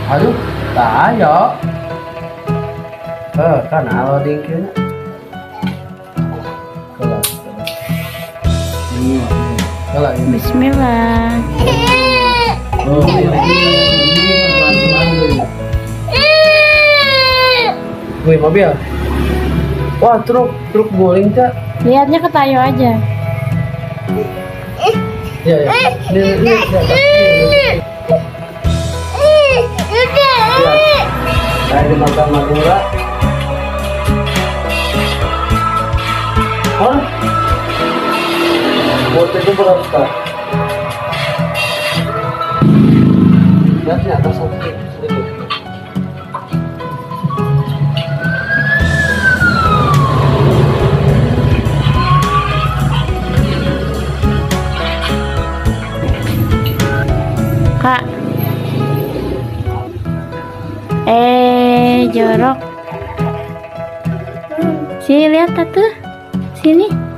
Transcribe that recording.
Aduh, tak ayo. Kan alo dingkirnya. Kalau ini. Bismillah. Oh, wih, mobil. Wah, truk guling, Cak. Lihatnya ke Tayo aja. Ya, ya. Lihat. Saya dimakan Madura. Hah? Buat itu berapa? Lihat di atas sedikit. Kak. Jorok. Sini lihat tuh. Sini.